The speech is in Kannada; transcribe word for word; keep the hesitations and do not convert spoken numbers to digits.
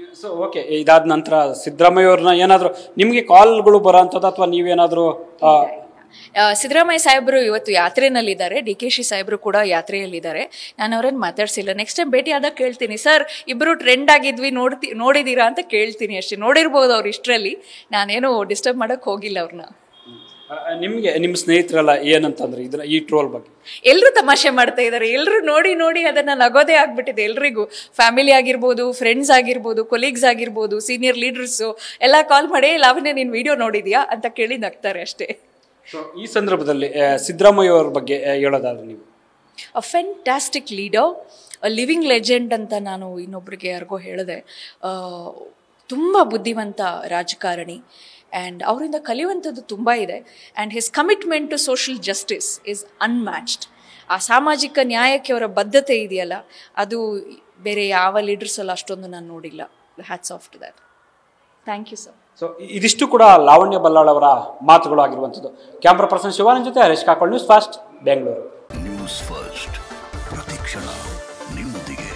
ಸೊ ಓಕೆ, ಇದಾದ ನಂತರ ಸಿದ್ದರಾಮಯ್ಯ ಅವ್ರನ್ನ ಏನಾದರೂ ನಿಮಗೆ ಕಾಲ್ಗಳು ಬರೋ ಅಂಥದ್ದು ಅಥವಾ ನೀವೇನಾದರೂ ಸಿದ್ದರಾಮಯ್ಯ ಸಾಹೇಬರು ಇವತ್ತು ಯಾತ್ರೆನಲ್ಲಿದ್ದಾರೆ, ಡಿ ಕೆ ಶಿ ಸಾಹೇಬರು ಕೂಡ ಯಾತ್ರೆಯಲ್ಲಿದ್ದಾರೆ. ನಾನು ಅವ್ರನ್ನ ಮಾತಾಡ್ಸಿಲ್ಲ. ನೆಕ್ಸ್ಟ್ ಟೈಮ್ ಭೇಟಿ ಆದಾಗ ಕೇಳ್ತೀನಿ, ಸರ್ ಇಬ್ಬರು ಟ್ರೆಂಡ್ ಆಗಿದ್ವಿ ನೋಡ್ತಿ ನೋಡಿದ್ದೀರಾ ಅಂತ ಕೇಳ್ತೀನಿ ಅಷ್ಟೇ. ನೋಡಿರ್ಬೋದು ಅವ್ರು ಇಷ್ಟರಲ್ಲಿ, ನಾನೇನು ಡಿಸ್ಟರ್ಬ್ ಮಾಡೋಕ್ಕೆ ಹೋಗಿಲ್ಲ ಅವ್ರನ್ನ. ನಿಮಗೆ ನಿಮ್ಮ ಸ್ನೇಹಿತರೆಲ್ಲ ಏನಂತಂದ್ರೆ ಇದನ್ನ ಈ ಟ್ರೋಲ್ ಬಗ್ಗೆ ಎಲ್ಲರೂ ತಮಾಷೆ ಮಾಡ್ತಾ ಇದ್ದಾರೆ. ಎಲ್ಲರೂ ನೋಡಿ ನೋಡಿ ಅದನ್ನ ನಗೋದೇ ಆಗ್ಬಿಟ್ಟಿದೆ ಎಲ್ರಿಗೂ. ಫ್ಯಾಮಿಲಿ ಆಗಿರ್ಬೋದು, ಫ್ರೆಂಡ್ಸ್ ಆಗಿರ್ಬೋದು, ಕೊಲೀಗ್ಸ್ ಆಗಿರ್ಬೋದು, ಸೀನಿಯರ್ ಲೀಡರ್ಸು ಎಲ್ಲ ಕಾಲ್ ಮಾಡಿ ಲಾವಣ್ಯ ನೀನು ವಿಡಿಯೋ ನೋಡಿದ್ಯಾ ಅಂತ ಕೇಳಿ ನಗ್ತಾರೆ ಅಷ್ಟೇ. ಸೊ ಈ ಸಂದರ್ಭದಲ್ಲಿ ಸಿದ್ದರಾಮಯ್ಯ ಅವ್ರ ಬಗ್ಗೆ ಹೇಳೋದಾದ್ರೆ ನೀವು a fantastic leader, a living legend ಅಂತ ನಾನು ಇನ್ನೊಬ್ರಿಗೆ ಯಾರಿಗೋ ಹೇಳಿದೆ. ತುಂಬ ಬುದ್ಧಿವಂತ ರಾಜಕಾರಣಿ ಆ್ಯಂಡ್ ಅವರಿಂದ ಕಲಿಯುವಂಥದ್ದು ತುಂಬ ಇದೆ. And his commitment to social justice is unmatched. ಆ ಸಾಮಾಜಿಕ ನ್ಯಾಯಕ್ಕೆ ಅವರ ಬದ್ಧತೆ ಇದೆಯಲ್ಲ, ಅದು ಬೇರೆ ಯಾವ ಲೀಡರ್ಸಲ್ಲಿ ಅಷ್ಟೊಂದು ನಾನು ನೋಡಿಲ್ಲ. Hats off to that. Thank you sir. So ಇದಿಷ್ಟು ಕೂಡ ಲಾವಣ್ಯ ಬಲ್ಲಾಳ್ ಅವರ ಮಾತುಗಳು ಆಗಿರುವಂಥದ್ದು. ಕ್ಯಾಮ್ರಾ ಪರ್ಸನ್ ಶಿವಾನಂದ್ ಜೊತೆ Harish Kakol, news first, Bengaluru. News first ಪ್ರತಿಕ್ಷಣ ನಿಮ್ಮೊಂದಿಗೆ.